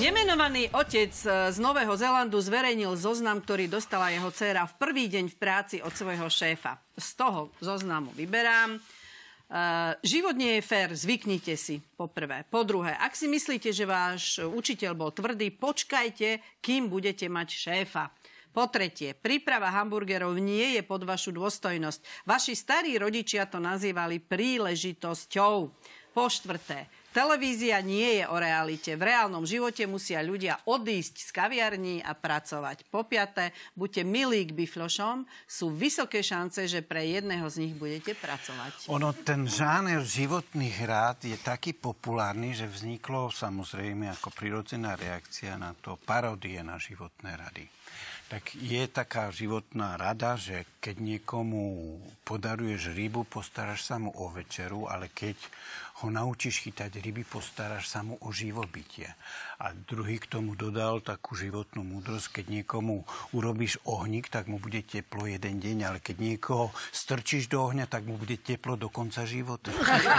Nemenovaný otec z Nového Zélandu zverejnil zoznam, ktorý dostala jeho dcéra v prvý deň v práci od svojho šéfa. Z toho zoznamu vyberám. Život nie je fér, zvyknite si, po prvé. Po druhé, ak si myslíte, že váš učiteľ bol tvrdý, počkajte, kým budete mať šéfa. Po tretie, príprava hamburgerov nie je pod vašu dôstojnosť. Vaši starí rodičia to nazývali príležitosťou. Po štvrté, televízia nie je o realite. V reálnom živote musia ľudia odísť z kaviarní a pracovať. Po piaté, buďte milí k biflošom. Sú vysoké šance, že pre jedného z nich budete pracovať. Ten žáner životných rád je taký populárny, že vzniklo samozrejme ako prirodzená reakcia na to parodie na životné rady. Tak je taká životná rada, že keď niekomu podaruješ rybu, postaráš sa mu o večeru, ale keď ho naučíš chytať ryby, postaráš sa mu o živobytie. A druhý k tomu dodal takú životnú múdrosť, keď niekomu urobíš ohník, tak mu bude teplo jeden deň, ale keď niekoho strčíš do ohňa, tak mu bude teplo do konca života.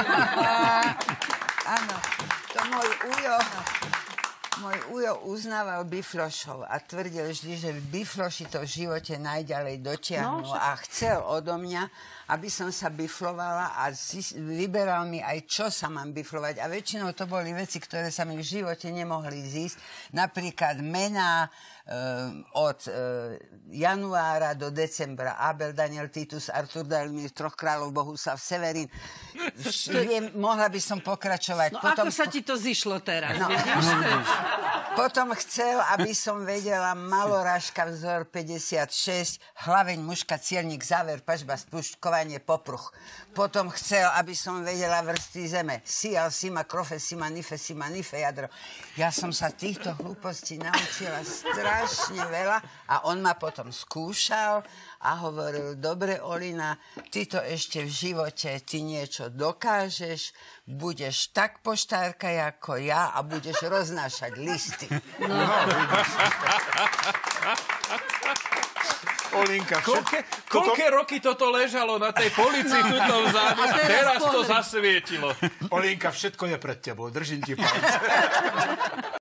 Áno, to môj ujo uznával biflošov a tvrdil vždy, že bifloši to v živote najďalej dotiahnu a chcel odo mňa, aby som sa biflovala a vyberal mi aj, čo sa mám biflovať. A väčšinou to boli veci, ktoré sa mi v živote nemohli zísť. Napríklad mená od januára do decembra. Abel, Daniel, Titus, Artur, Dalmír, Troch kráľov, Bohuslav, Severin. Mohla by som pokračovať. No potom, ako sa ti to zišlo teraz? No. Potom chcel, aby som vedela Malorážka, vzor 56, hlaveň, muška, cielnik, záver, pažba, spúšťkovanie, popruch. Potom chcel, aby som vedela vrstvy zeme. Sial, sima, krofe, sima, nife, jadro. Ja som sa týchto hlúpostí naučila strašne veľa a on ma potom skúšal a hovoril, dobre, Olina, ty to ešte v živote, ty niečo dokážeš, budeš tak poštárka ako ja a budeš roznášať listy. No. Olinka, koľké roky toto ležalo na tej polici tuto vzadu? Teraz to zasvietilo. Olinka, všetko je pred tebou. Držím ti palce.